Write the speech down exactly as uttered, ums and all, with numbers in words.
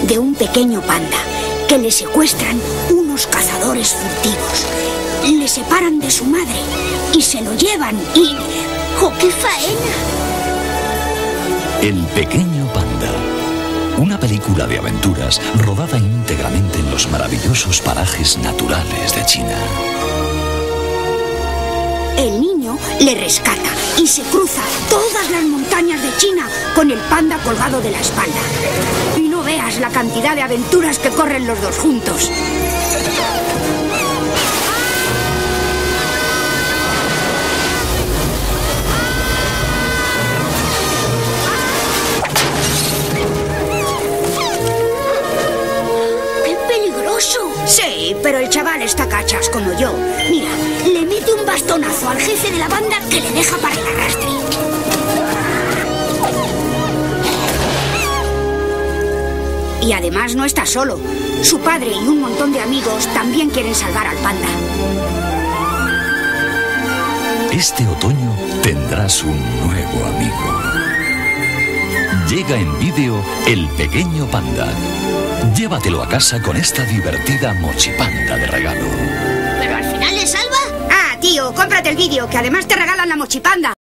de un pequeño panda que le secuestran unos cazadores furtivos. Le separan de su madre y se lo llevan y... ¡oh, qué faena! El pequeño panda. Una película de aventuras rodada íntegramente en los maravillosos parajes naturales de China. El niño le rescata y se cruza todas las montañas de China con el panda colgado de la espalda. Y no veas la cantidad de aventuras que corren los dos juntos. Sí, pero el chaval está cachas como yo. Mira, le mete un bastonazo al jefe de la banda que le deja para el arrastre. Y además no está solo. Su padre y un montón de amigos también quieren salvar al panda. Este otoño tendrás un nuevo amigo. Llega en vídeo El Pequeño Panda. Llévatelo a casa con esta divertida mochipanda de regalo. ¿Pero al final le salva? Ah, tío, cómprate el vídeo, que además te regalan la mochipanda.